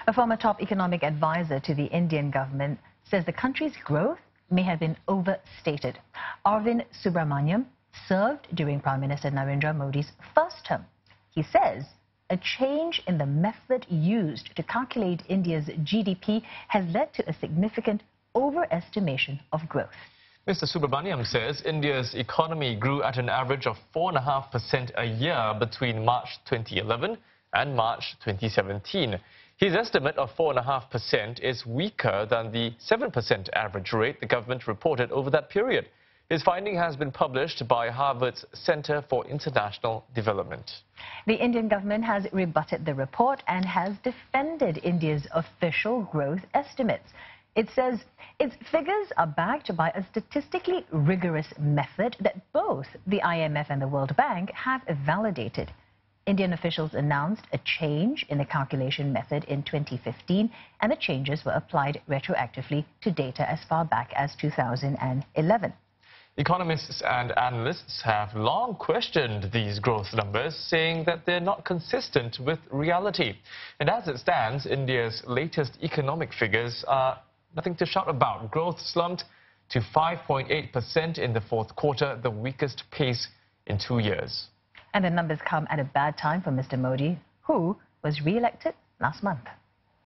A former top economic advisor to the Indian government says the country's growth may have been overstated. Arvind Subramanian served during Prime Minister Narendra Modi's first term. He says a change in the method used to calculate India's GDP has led to a significant overestimation of growth. Mr. Subramanian says India's economy grew at an average of 4.5% a year between March 2011 and March 2017. His estimate of 4.5% is weaker than the 7% average rate the government reported over that period. His finding has been published by Harvard's Center for International Development. The Indian government has rebutted the report and has defended India's official growth estimates. It says its figures are backed by a statistically rigorous method that both the IMF and the World Bank have validated. Indian officials announced a change in the calculation method in 2015, and the changes were applied retroactively to data as far back as 2011. Economists and analysts have long questioned these growth numbers, saying that they're not consistent with reality. And as it stands, India's latest economic figures are nothing to shout about. Growth slumped to 5.8% in the fourth quarter, the weakest pace in 2 years. And the numbers come at a bad time for Mr. Modi, who was re-elected last month.